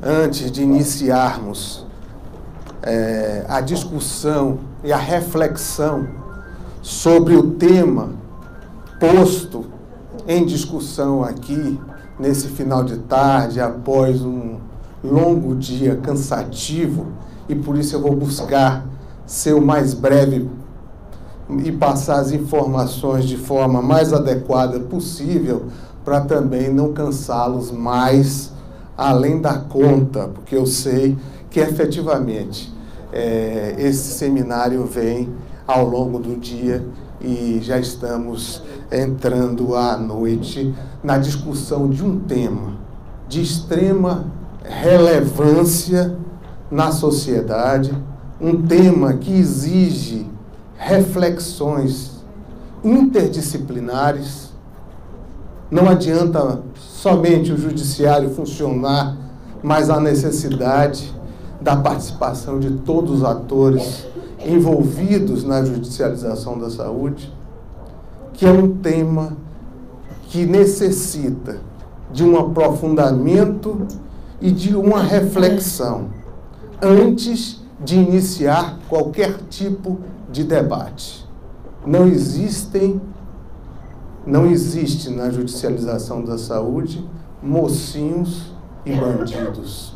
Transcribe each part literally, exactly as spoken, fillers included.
antes de iniciarmos é, a discussão e a reflexão sobre o tema posto em discussão aqui, nesse final de tarde, após um longo dia cansativo, e por isso eu vou buscar ser o mais breve e passar as informações de forma mais adequada possível, para também não cansá-los mais além da conta, porque eu sei que efetivamente é, esse seminário vem ao longo do dia e já estamos entrando à noite na discussão de um tema de extrema relevância na sociedade, um tema que exige reflexões interdisciplinares. Não adianta somente o judiciário funcionar, mas há necessidade da participação de todos os atores envolvidos na judicialização da saúde, que é um tema que necessita de um aprofundamento e de uma reflexão antes de iniciar qualquer tipo de debate. Não existem, não existe na judicialização da saúde mocinhos e bandidos.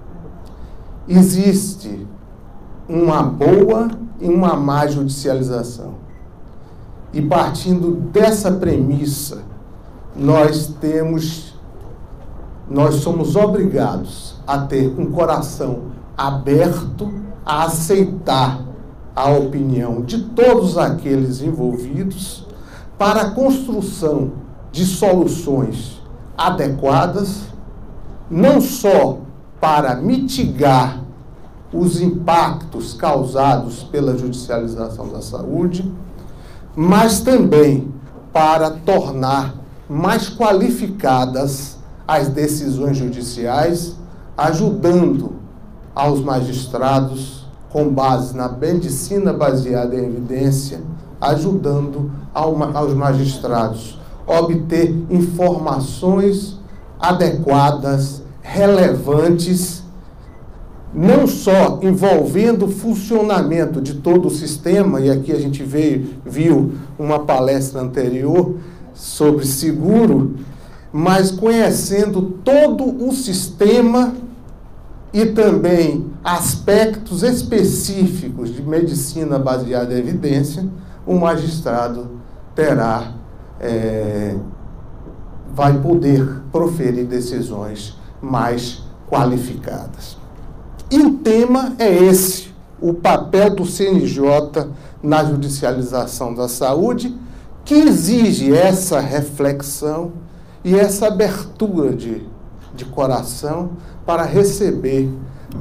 Existe uma boa e uma má judicialização. E partindo dessa premissa, nós temos, nós somos obrigados a ter um coração aberto a aceitar a opinião de todos aqueles envolvidos para a construção de soluções adequadas, não só para mitigar os impactos causados pela judicialização da saúde, mas também para tornar mais qualificadas as decisões judiciais, ajudando aos magistrados, com base na medicina baseada em evidência, ajudando aos magistrados a obter informações adequadas, relevantes, não só envolvendo o funcionamento de todo o sistema, e aqui a gente veio, viu uma palestra anterior sobre seguro, mas conhecendo todo o sistema e também aspectos específicos de medicina baseada em evidência, o magistrado terá, é, vai poder proferir decisões mais qualificadas. E o tema é esse, o papel do C N J na judicialização da saúde, que exige essa reflexão e essa abertura de, de coração para receber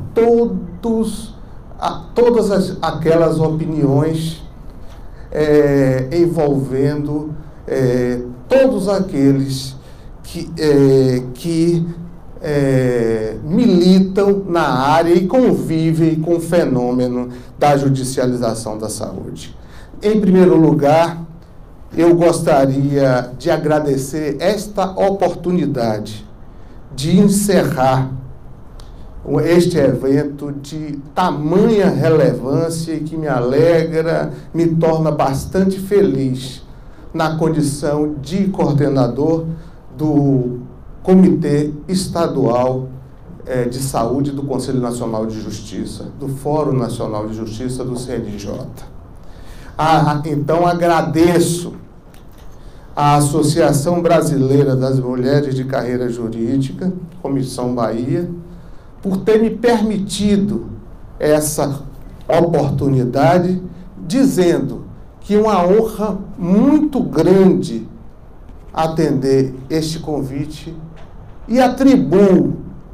todos, a, todas as, aquelas opiniões é, envolvendo é, todos aqueles que, é, que é, militam na área e convivem com o fenômeno da judicialização da saúde. Em primeiro lugar, eu gostaria de agradecer esta oportunidade de encerrar este evento de tamanha relevância e que me alegra, me torna bastante feliz na condição de coordenador do Comitê Estadual eh, de Saúde do Conselho Nacional de Justiça, do Fórum Nacional de Justiça do C N J. Ah, então, agradeço à Associação Brasileira das Mulheres de Carreira Jurídica, Comissão Bahia, por ter me permitido essa oportunidade, dizendo que é uma honra muito grande atender este convite e atribuo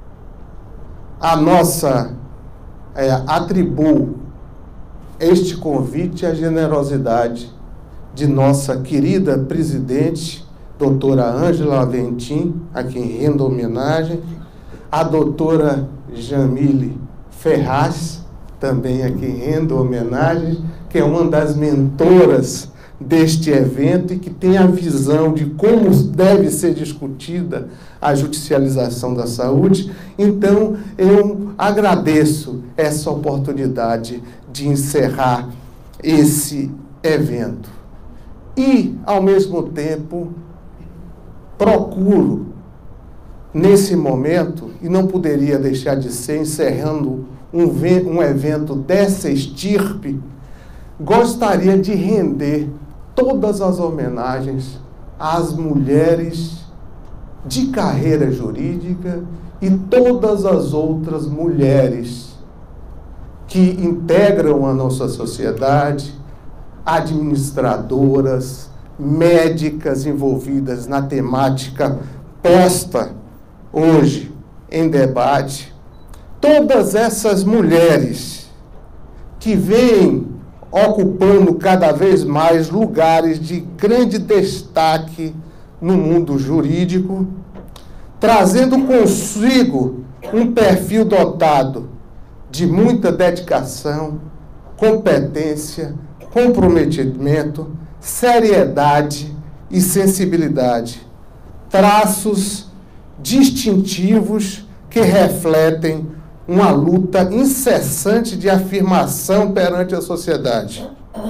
a nossa, é, atribuo este convite à generosidade de nossa querida presidente, doutora Ângela Aventim, a quem rendo homenagem, a doutora Jamile Ferraz, também a quem rendo homenagem, que é uma das mentoras deste evento e que tem a visão de como deve ser discutida a judicialização da saúde. Então, eu agradeço essa oportunidade de encerrar esse evento. E, ao mesmo tempo, procuro, nesse momento, e não poderia deixar de ser, encerrando um, um evento dessa estirpe, gostaria de render todas as homenagens às mulheres de carreira jurídica e todas as outras mulheres que integram a nossa sociedade, administradoras, médicas envolvidas na temática posta hoje em debate, todas essas mulheres que vêm ocupando cada vez mais lugares de grande destaque no mundo jurídico, trazendo consigo um perfil dotado de muita dedicação, competência, comprometimento, seriedade e sensibilidade, traços distintivos que refletem uma luta incessante de afirmação perante a sociedade,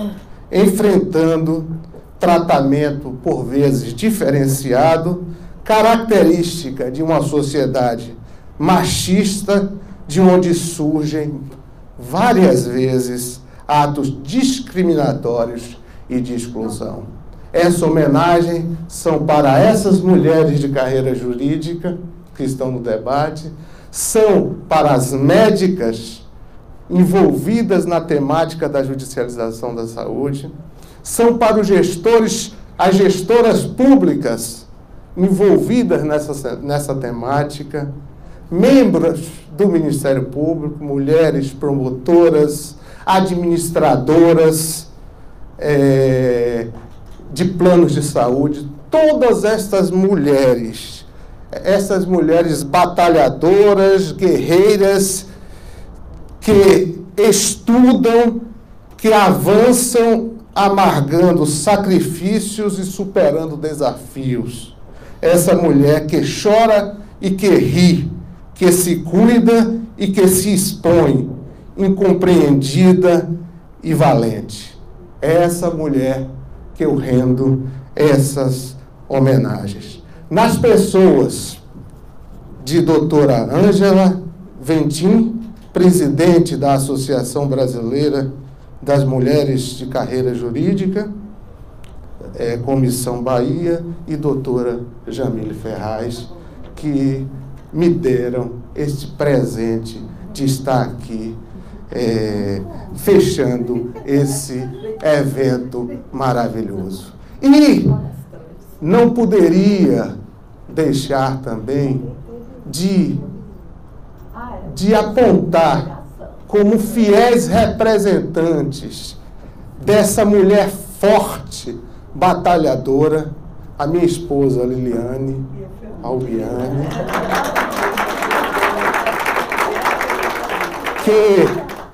enfrentando tratamento, por vezes, diferenciado, característica de uma sociedade machista, de onde surgem, várias vezes, atos discriminatórios e de exclusão. Essa homenagem são para essas mulheres de carreira jurídica que estão no debate, são para as médicas envolvidas na temática da judicialização da saúde, são para os gestores, as gestoras públicas envolvidas nessa, nessa temática, membros do Ministério Público, mulheres promotoras, administradoras é, de planos de saúde, todas estas mulheres, essas mulheres batalhadoras, guerreiras, que estudam, que avançam, amargando sacrifícios e superando desafios. Essa mulher que chora e que ri, que se cuida e que se expõe, incompreendida e valente. É essa mulher que eu rendo essas homenagens. Nas pessoas de doutora Ângela Ventim, presidente da Associação Brasileira das Mulheres de Carreira Jurídica, é, Comissão Bahia, e doutora Jamile Ferraz, que me deram este presente de estar aqui é, fechando esse evento maravilhoso. E não poderia deixar também de, de apontar como fiéis representantes dessa mulher forte, batalhadora, a minha esposa Liliane Albiani, que,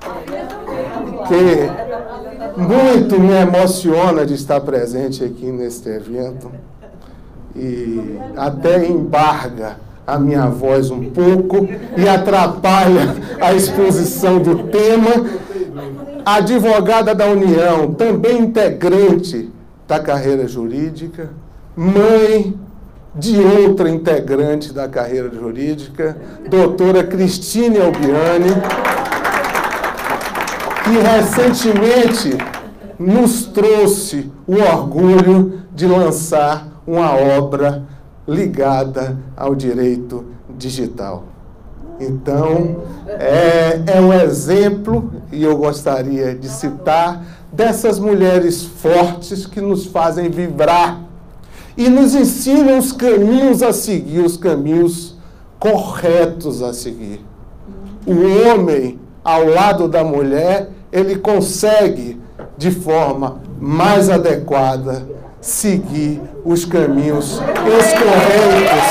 que muito me emociona de estar presente aqui neste evento e até embarga a minha voz um pouco e atrapalha a exposição do tema. A advogada da União, também integrante da carreira jurídica, mãe de outra integrante da carreira jurídica, doutora Cristine Albiani, que recentemente nos trouxe o orgulho de lançar uma obra ligada ao direito digital. Então, é, é um exemplo, e eu gostaria de citar, dessas mulheres fortes que nos fazem vibrar e nos ensinam os caminhos a seguir, os caminhos corretos a seguir. O homem, ao lado da mulher, ele consegue, de forma mais adequada, seguir os caminhos corretos.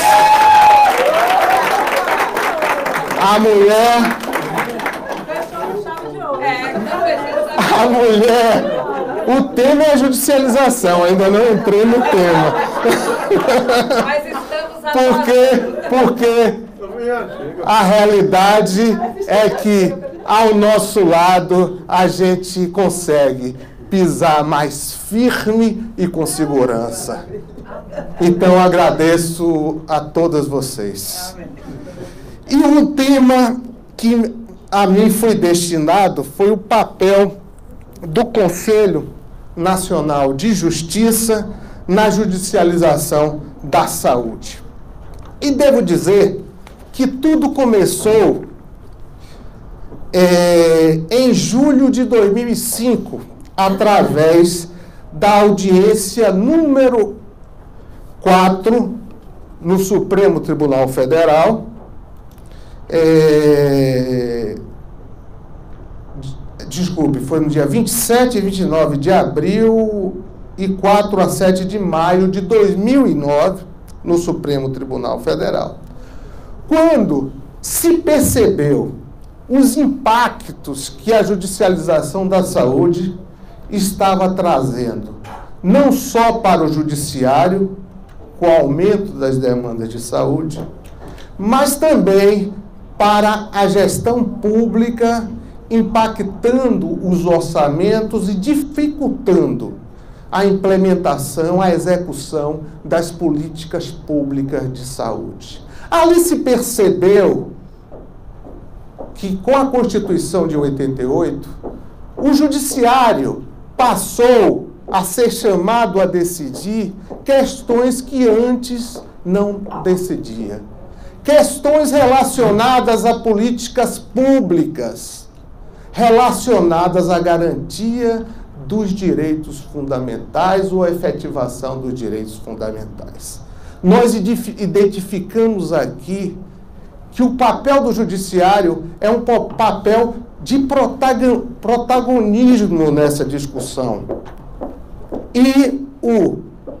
A mulher, a mulher O tema é a judicialização, ainda não entrei no tema. Mas estamos Porque, porque a realidade é que, ao nosso lado, a gente consegue pisar mais firme e com segurança. Então, agradeço a todas vocês. E o tema que a mim foi destinado foi o papel do Conselho Nacional de Justiça na judicialização da saúde. E devo dizer que tudo começou é, em julho de dois mil e cinco, através da audiência número quatro no Supremo Tribunal Federal, é, desculpe, foi no dia vinte e sete e vinte e nove de abril e quatro a sete de maio de dois mil e nove, no Supremo Tribunal Federal, quando se percebeu os impactos que a judicialização da saúde estava trazendo, não só para o judiciário, com o aumento das demandas de saúde, mas também para a gestão pública, impactando os orçamentos e dificultando a implementação, a execução das políticas públicas de saúde. Ali se percebeu que, com a Constituição de oitenta e oito, o judiciário passou a ser chamado a decidir questões que antes não decidia. Questões relacionadas a políticas públicas, relacionadas à garantia dos direitos fundamentais ou à efetivação dos direitos fundamentais. Nós identificamos aqui que o papel do judiciário é um papel de protagonismo nessa discussão. E o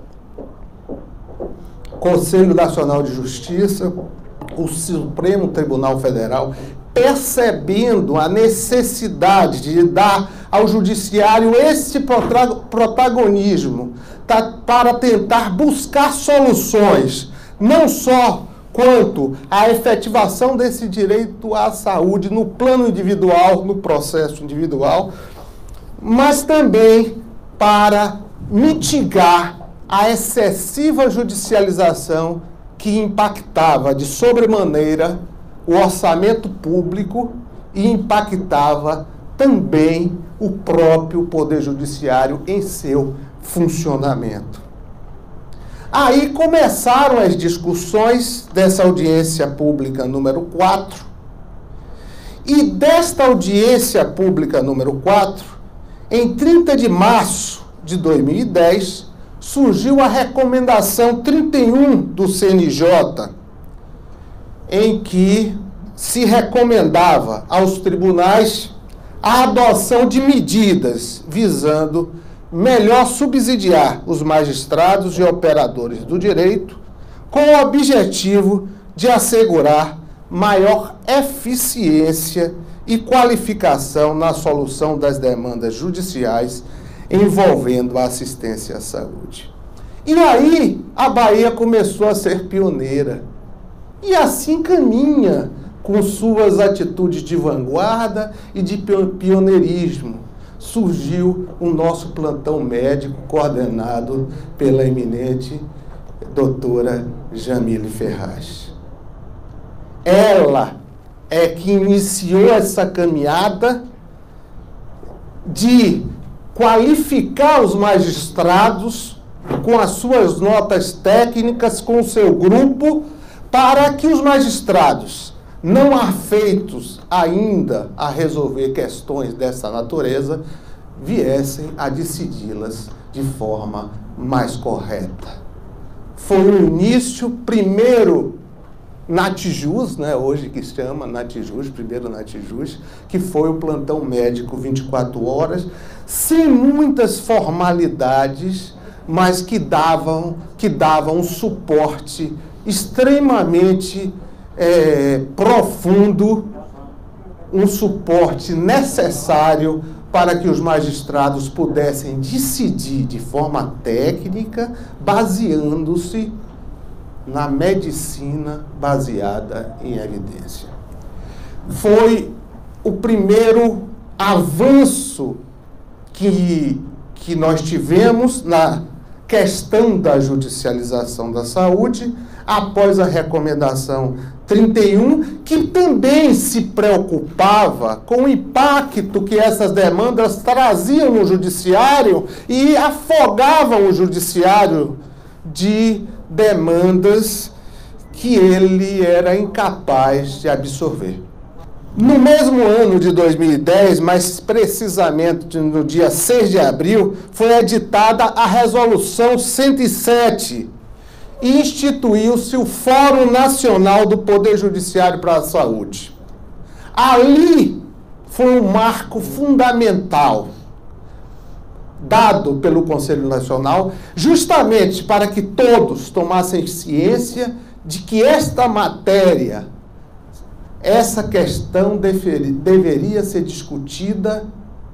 Conselho Nacional de Justiça, o Supremo Tribunal Federal, percebendo a necessidade de dar ao judiciário esse protagonismo para tentar buscar soluções, não só quanto à efetivação desse direito à saúde no plano individual, no processo individual, mas também para mitigar a excessiva judicialização que impactava de sobremaneira o orçamento público e impactava também o próprio Poder Judiciário em seu funcionamento. Aí começaram as discussões dessa audiência pública número quatro, e desta audiência pública número quatro, em trinta de março de dois mil e dez, surgiu a recomendação trinta e um do C N J, em que se recomendava aos tribunais a adoção de medidas visando melhor subsidiar os magistrados e operadores do direito, com o objetivo de assegurar maior eficiência e qualificação na solução das demandas judiciais envolvendo a assistência à saúde. E aí a Bahia começou a ser pioneira. E assim caminha com suas atitudes de vanguarda e de pioneirismo. Surgiu o nosso plantão médico coordenado pela eminente doutora Jamile Ferraz. Ela é que iniciou essa caminhada de qualificar os magistrados com as suas notas técnicas, com o seu grupo, para que os magistrados, não afeitos ainda a resolver questões dessa natureza, viessem a decidi-las de forma mais correta. Foi o início, primeiro, Natijus, né, hoje que se chama Natijus, primeiro Natijus, que foi o plantão médico vinte e quatro horas, sem muitas formalidades, mas que davam, que davam um suporte extremamente é, profundo, um suporte necessário para que os magistrados pudessem decidir de forma técnica, baseando-se na medicina baseada em evidência. Foi o primeiro avanço que, que nós tivemos na questão da judicialização da saúde, após a recomendação trinta e um, que também se preocupava com o impacto que essas demandas traziam no judiciário e afogavam o judiciário de demandas que ele era incapaz de absorver. No mesmo ano de dois mil e dez, mais precisamente no dia seis de abril, foi editada a Resolução cento e sete e instituiu-se o Fórum Nacional do Poder Judiciário para a Saúde. Ali foi um marco fundamental dado pelo Conselho Nacional, justamente para que todos tomassem ciência de que esta matéria, essa questão deveria, deveria ser discutida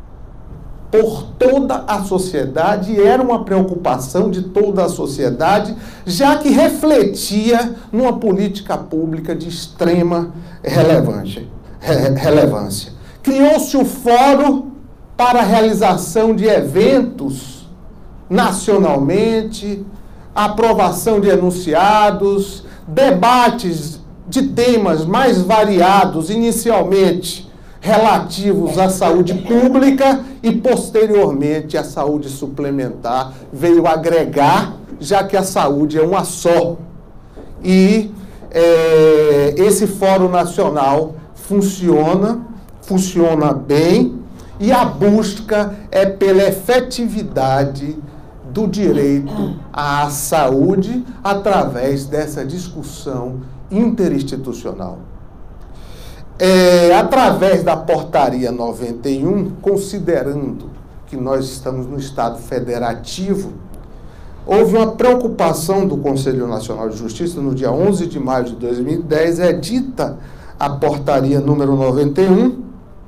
por toda a sociedade, e era uma preocupação de toda a sociedade, já que refletia numa política pública de extrema relevância. relevância. Criou-se o Fórum para a realização de eventos nacionalmente, aprovação de enunciados, debates de temas mais variados, inicialmente relativos à saúde pública e, posteriormente, à saúde suplementar, veio agregar, já que a saúde é uma só. E é, esse Fórum Nacional funciona, funciona bem, e a busca é pela efetividade do direito à saúde através dessa discussão interinstitucional. É, através da Portaria noventa e um, considerando que nós estamos no Estado federativo, houve uma preocupação do Conselho Nacional de Justiça. No dia onze de maio de dois mil e dez, é dita a Portaria número noventa e um,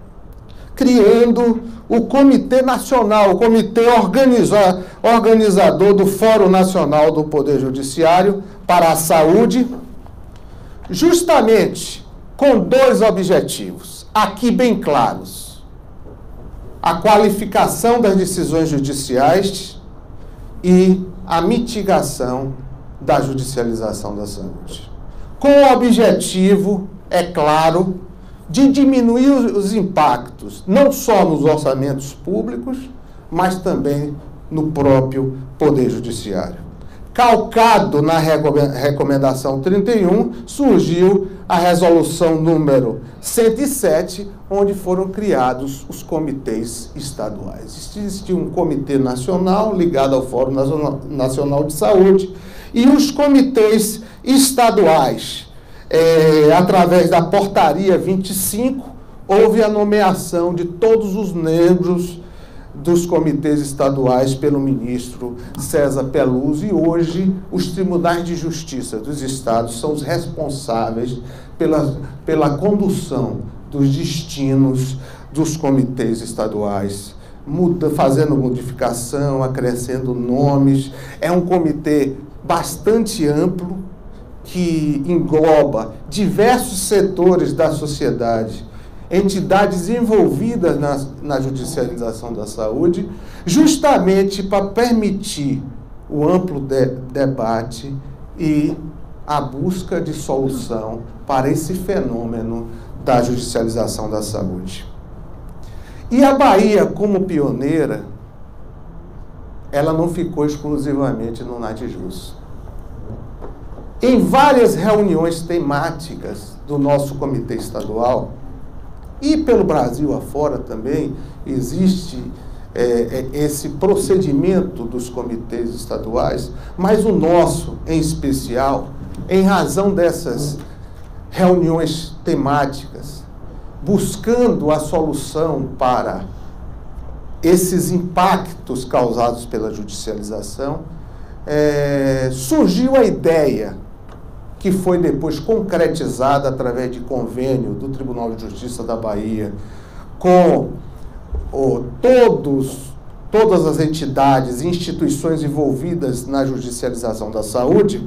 criando o Comitê Nacional, o Comitê organiza, Organizador do Fórum Nacional do Poder Judiciário para a Saúde, justamente com dois objetivos, aqui bem claros: a qualificação das decisões judiciais e a mitigação da judicialização da saúde. Com o objetivo, é claro, de diminuir os impactos, não só nos orçamentos públicos, mas também no próprio Poder Judiciário. Calcado na recomendação trinta e um, surgiu a resolução número cento e sete, onde foram criados os comitês estaduais. Existe um comitê nacional ligado ao Fórum Nacional de Saúde e os comitês estaduais. É, através da Portaria vinte e cinco, houve a nomeação de todos os membros dos comitês estaduais pelo ministro César Peluso, e hoje os tribunais de justiça dos estados são os responsáveis pela, pela condução dos destinos dos comitês estaduais, muda, fazendo modificação, acrescendo nomes. É um comitê bastante amplo, que engloba diversos setores da sociedade, entidades envolvidas na, na judicialização da saúde, justamente para permitir o amplo de, debate e a busca de solução para esse fenômeno da judicialização da saúde. E a Bahia, como pioneira, ela não ficou exclusivamente no NADJUS. Em várias reuniões temáticas do nosso comitê estadual, e pelo Brasil afora também, existe é, esse procedimento dos comitês estaduais, mas o nosso, em especial, em razão dessas reuniões temáticas, buscando a solução para esses impactos causados pela judicialização, é, surgiu a ideia, que foi depois concretizada através de convênio do Tribunal de Justiça da Bahia com ou todos, todas as entidades e instituições envolvidas na judicialização da saúde,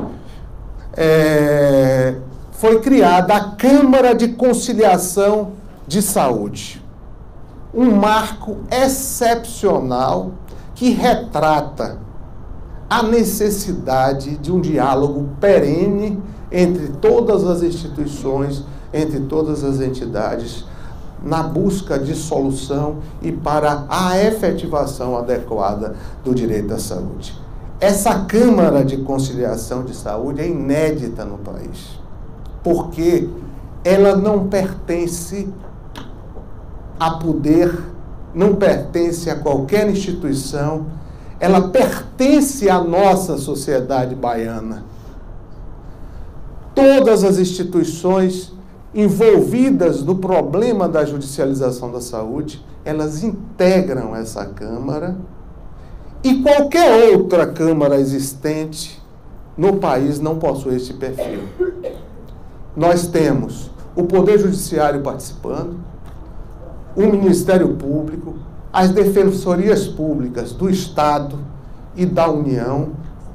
é, foi criada a Câmara de Conciliação de Saúde. Um marco excepcional que retrata a necessidade de um diálogo perene entre todas as instituições, entre todas as entidades, na busca de solução e para a efetivação adequada do direito à saúde. Essa Câmara de Conciliação de Saúde é inédita no país, porque ela não pertence a poder, não pertence a qualquer instituição, ela pertence à nossa sociedade baiana. Todas as instituições envolvidas no problema da judicialização da saúde, elas integram essa Câmara, e qualquer outra Câmara existente no país não possui esse perfil. Nós temos o Poder Judiciário participando, o Ministério Público, as defensorias públicas do Estado e da União,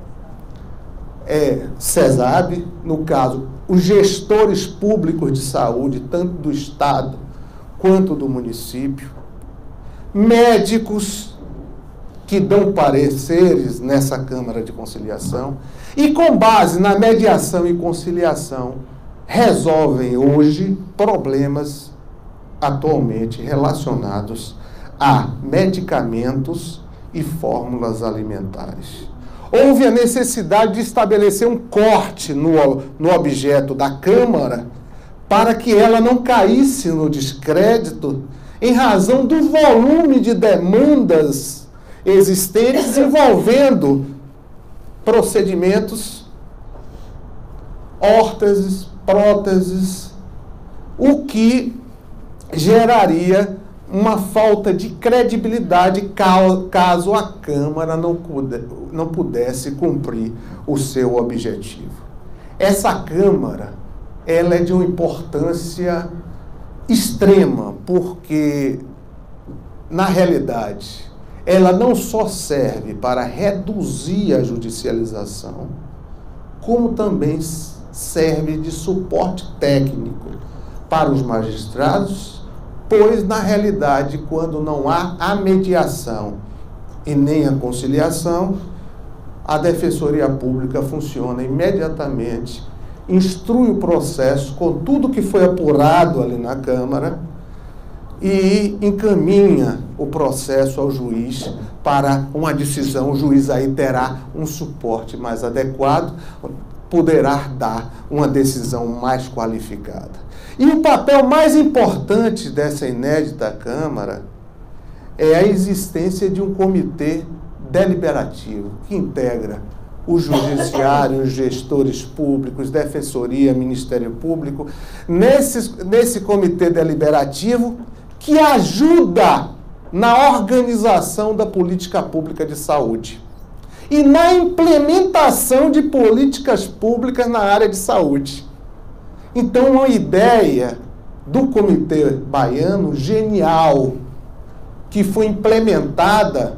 é, CESAB, no caso, os gestores públicos de saúde, tanto do Estado quanto do município, médicos que dão pareceres nessa Câmara de Conciliação e, com base na mediação e conciliação, resolvem hoje problemas atualmente relacionados a medicamentos e fórmulas alimentares. Houve a necessidade de estabelecer um corte no, no objeto da Câmara para que ela não caísse no descrédito em razão do volume de demandas existentes envolvendo procedimentos, órteses, próteses, o que geraria uma falta de credibilidade caso a Câmara não, puder, não pudesse cumprir o seu objetivo. Essa Câmara, ela é de uma importância extrema, porque, na realidade, ela não só serve para reduzir a judicialização, como também serve de suporte técnico para os magistrados, pois, na realidade, quando não há a mediação e nem a conciliação, a Defensoria Pública funciona imediatamente, instrui o processo com tudo que foi apurado ali na Câmara e encaminha o processo ao juiz para uma decisão. O juiz aí terá um suporte mais adequado, poderá dar uma decisão mais qualificada. E o papel mais importante dessa inédita Câmara é a existência de um comitê deliberativo que integra o Judiciário, os gestores públicos, Defensoria, Ministério Público, nesse, nesse comitê deliberativo que ajuda na organização da política pública de saúde e na implementação de políticas públicas na área de saúde. Então, uma ideia do Comitê Baiano genial, que foi implementada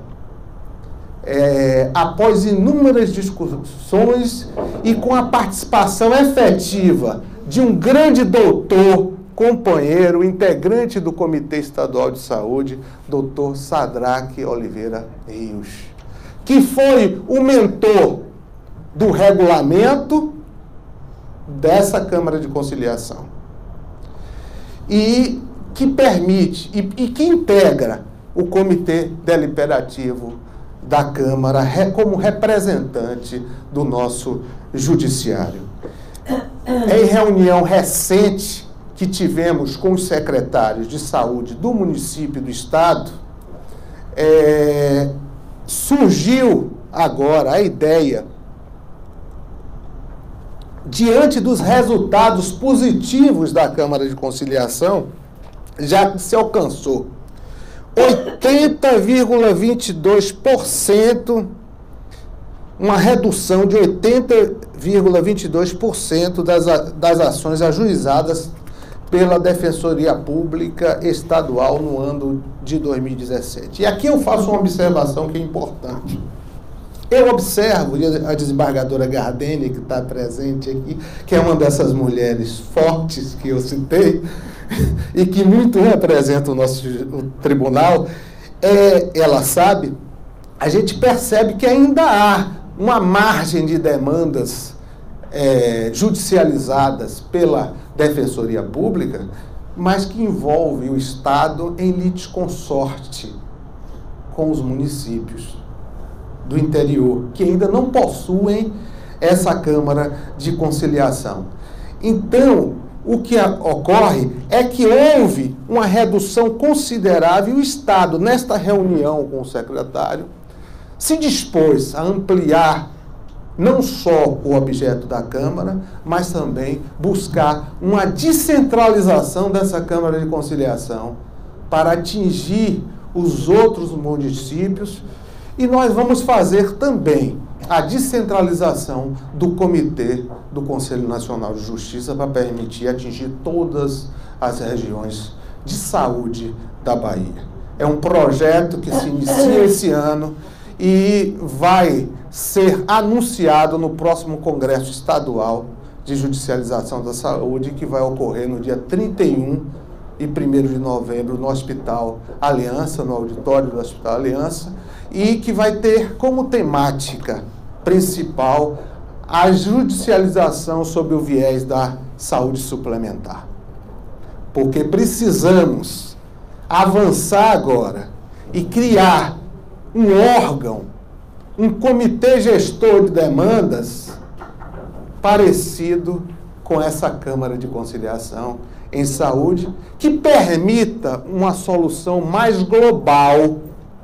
é, após inúmeras discussões e com a participação efetiva de um grande doutor, companheiro, integrante do Comitê Estadual de Saúde, doutor Sadraque Oliveira Rios, que foi o mentor do regulamento dessa Câmara de Conciliação e que permite e, e que integra o Comitê Deliberativo da Câmara como representante do nosso Judiciário. Em reunião recente que tivemos com os secretários de saúde do município e do Estado, é, surgiu agora a ideia, diante dos resultados positivos da Câmara de Conciliação, já se alcançou oitenta vírgula vinte e dois por cento, uma redução de oitenta vírgula vinte e dois por cento das, das ações ajuizadas pela Defensoria Pública Estadual no ano de dois mil e dezessete. E aqui eu faço uma observação que é importante. Eu observo a desembargadora Gardênia, que está presente aqui, que é uma dessas mulheres fortes que eu citei, e que muito representa o nosso o tribunal, é, ela sabe, a gente percebe que ainda há uma margem de demandas é, judicializadas pela Defensoria Pública, mas que envolve o Estado em litisconsorte com os municípios do interior, que ainda não possuem essa Câmara de Conciliação. Então, o que ocorre é que houve uma redução considerável e o Estado, nesta reunião com o secretário, se dispôs a ampliar não só o objeto da Câmara, mas também buscar uma descentralização dessa Câmara de Conciliação para atingir os outros municípios. E nós vamos fazer também a descentralização do Comitê do Conselho Nacional de Justiça para permitir atingir todas as regiões de saúde da Bahia. É um projeto que se inicia esse ano e vai ser anunciado no próximo Congresso Estadual de Judicialização da Saúde, que vai ocorrer no dia trinta e um e primeiro de novembro no Hospital Aliança, no auditório do Hospital Aliança, e que vai ter como temática principal a judicialização sob o viés da saúde suplementar. Porque precisamos avançar agora e criar um órgão, um comitê gestor de demandas parecido com essa Câmara de Conciliação em Saúde, que permita uma solução mais global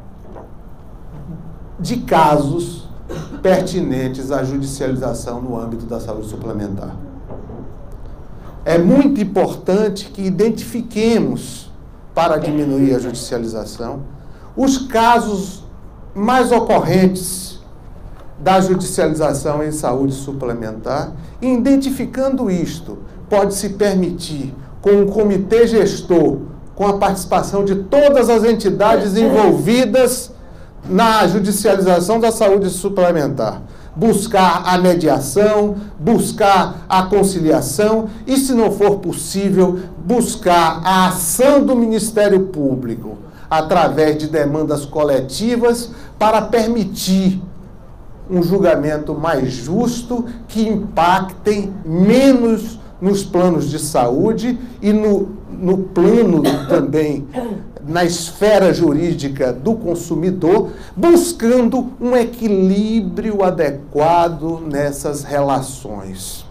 de casos pertinentes à judicialização no âmbito da saúde suplementar. É muito importante que identifiquemos, para diminuir a judicialização, os casos mais ocorrentes da judicialização em saúde suplementar, e identificando isto, pode-se permitir, com um comitê gestor, com a participação de todas as entidades envolvidas na judicialização da saúde suplementar, buscar a mediação, buscar a conciliação e, se não for possível, buscar a ação do Ministério Público através de demandas coletivas para permitir um julgamento mais justo, que impactem menos nos planos de saúde e no, no plano também, na esfera jurídica do consumidor, buscando um equilíbrio adequado nessas relações.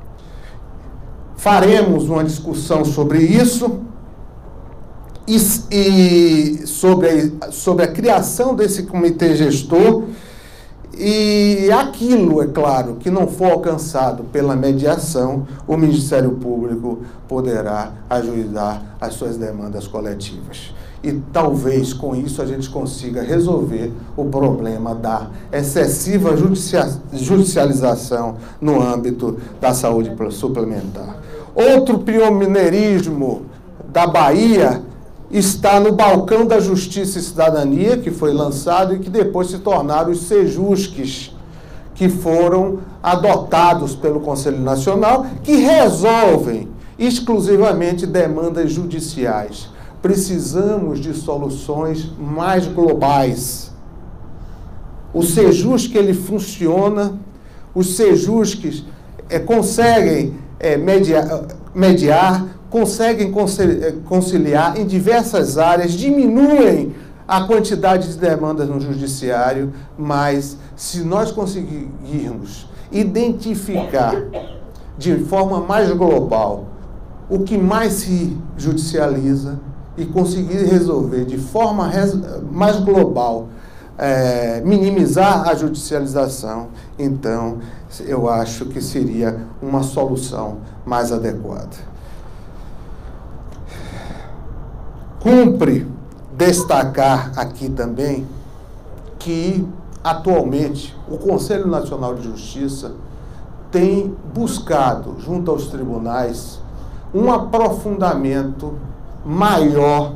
Faremos uma discussão sobre isso e, e sobre, a, sobre a criação desse comitê gestor. E aquilo, é claro, que não for alcançado pela mediação, o Ministério Público poderá ajuizar as suas demandas coletivas. E talvez com isso a gente consiga resolver o problema da excessiva judicia- judicialização no âmbito da saúde suplementar. Outro pioneirismo da Bahia está no Balcão da Justiça e Cidadania, que foi lançado e que depois se tornaram os Sejusques, que foram adotados pelo Conselho Nacional, que resolvem exclusivamente demandas judiciais. Precisamos de soluções mais globais. O Sejusque, ele funciona, os Sejusques é, conseguem é, mediar, mediar conseguem conciliar em diversas áreas, diminuem a quantidade de demandas no judiciário, mas se nós conseguirmos identificar de forma mais global o que mais se judicializa e conseguir resolver de forma mais global, é, minimizar a judicialização, então eu acho que seria uma solução mais adequada. Cumpre destacar aqui também que, atualmente, o Conselho Nacional de Justiça tem buscado, junto aos tribunais, um aprofundamento maior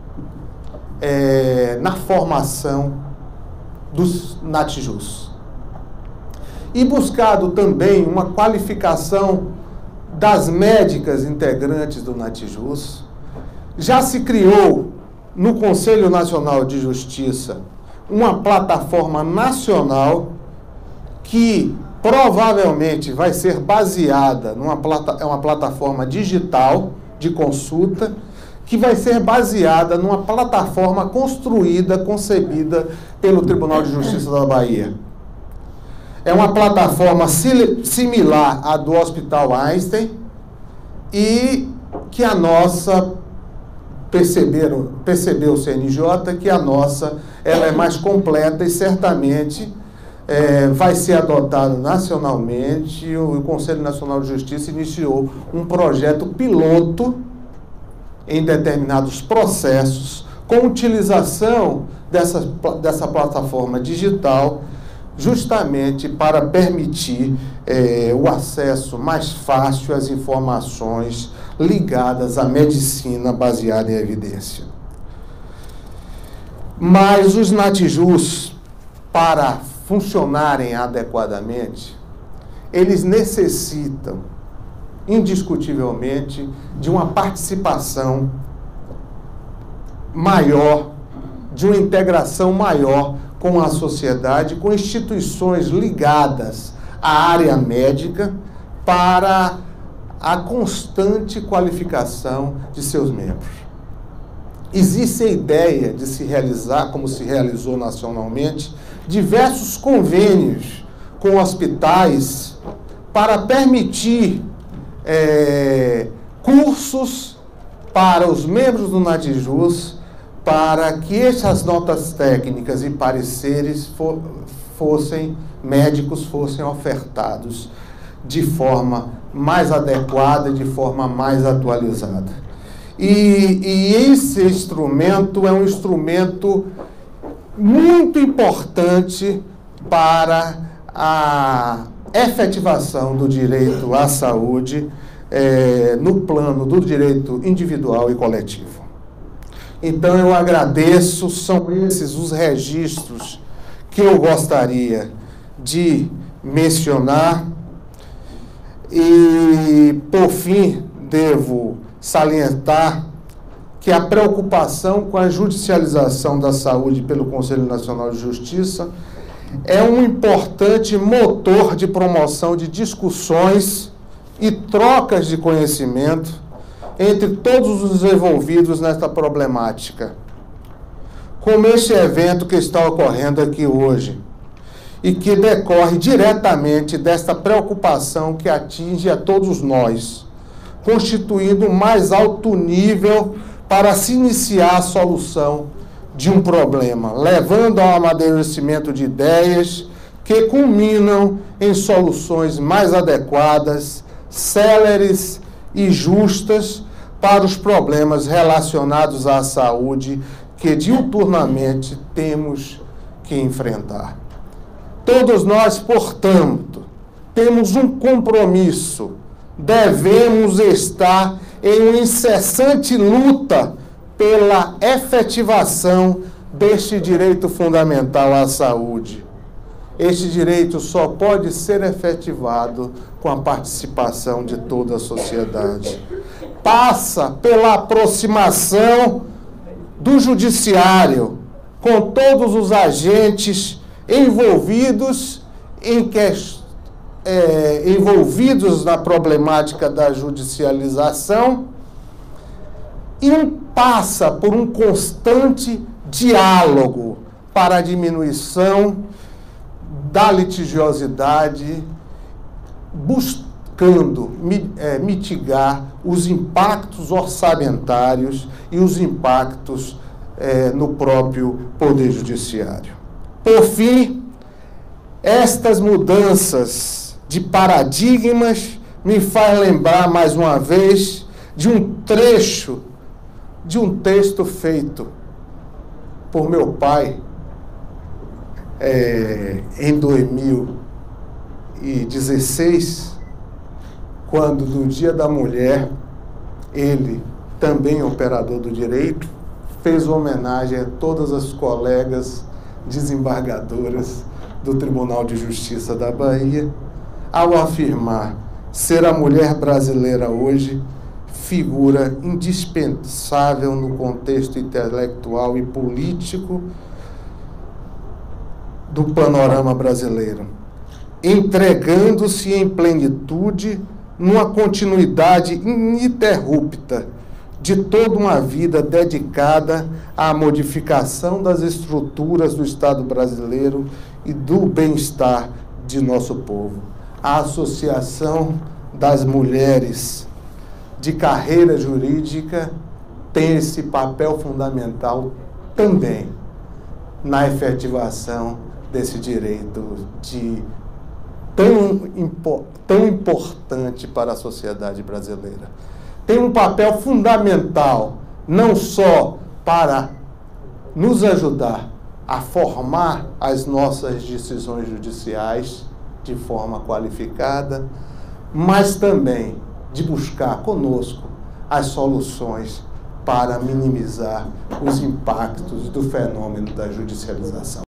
é, na formação dos natijus. E buscado também uma qualificação das médicas integrantes do natijus. Já se criou no Conselho Nacional de Justiça uma plataforma nacional que provavelmente vai ser baseada numa plata, é uma plataforma digital de consulta, que vai ser baseada numa plataforma construída, concebida pelo Tribunal de Justiça da Bahia. É uma plataforma similar à do Hospital Einstein e que a nossa, perceberam, percebeu o C N J, que a nossa ela é mais completa e certamente é, vai ser adotada nacionalmente. O Conselho Nacional de Justiça iniciou um projeto piloto em determinados processos com utilização dessa, dessa plataforma digital, justamente para permitir é, o acesso mais fácil às informações ligadas à medicina baseada em evidência. Mas os natijus, para funcionarem adequadamente, eles necessitam, indiscutivelmente, de uma participação maior, de uma integração maior com a sociedade, com instituições ligadas à área médica para a constante qualificação de seus membros. Existe a ideia de se realizar, como se realizou nacionalmente, diversos convênios com hospitais para permitir é, cursos para os membros do natijus, para que essas notas técnicas e pareceres for, fossem, médicos fossem ofertados de forma mais adequada, de forma mais atualizada. E, e esse instrumento é um instrumento muito importante para a efetivação do direito à saúde é, no plano do direito individual e coletivo. Então eu agradeço, são esses os registros que eu gostaria de mencionar e, por fim, devo salientar que a preocupação com a judicialização da saúde pelo Conselho Nacional de Justiça é um importante motor de promoção de discussões e trocas de conhecimento entre todos os envolvidos nesta problemática, como este evento que está ocorrendo aqui hoje, e que decorre diretamente desta preocupação que atinge a todos nós, constituindo o mais alto nível para se iniciar a solução de um problema, levando ao amadurecimento de ideias que culminam em soluções mais adequadas, céleres e justas para os problemas relacionados à saúde que diuturnamente temos que enfrentar. Todos nós, portanto, temos um compromisso, devemos estar em uma incessante luta pela efetivação deste direito fundamental à saúde. Este direito só pode ser efetivado com a participação de toda a sociedade. Passa pela aproximação do judiciário com todos os agentes envolvidos em que, é, envolvidos na problemática da judicialização, e passa por um constante diálogo para a diminuição da litigiosidade, buscando é, mitigar os impactos orçamentários e os impactos é, no próprio Poder Judiciário. Por fim, estas mudanças de paradigmas me faz lembrar, mais uma vez, de um trecho de um texto feito por meu pai é, em dois mil e dezesseis, quando, no Dia da Mulher, ele, também operador do direito, fez homenagem a todas as colegas desembargadoras do Tribunal de Justiça da Bahia, ao afirmar ser a mulher brasileira hoje figura indispensável no contexto intelectual e político do panorama brasileiro, entregando-se em plenitude numa continuidade ininterrupta de toda uma vida dedicada à modificação das estruturas do Estado brasileiro e do bem-estar de nosso povo. A Associação das Mulheres de Carreira Jurídica tem esse papel fundamental também na efetivação desse direito de tão, impo, tão importante para a sociedade brasileira. Tem um papel fundamental, não só para nos ajudar a formar as nossas decisões judiciais de forma qualificada, mas também de buscar conosco as soluções para minimizar os impactos do fenômeno da judicialização.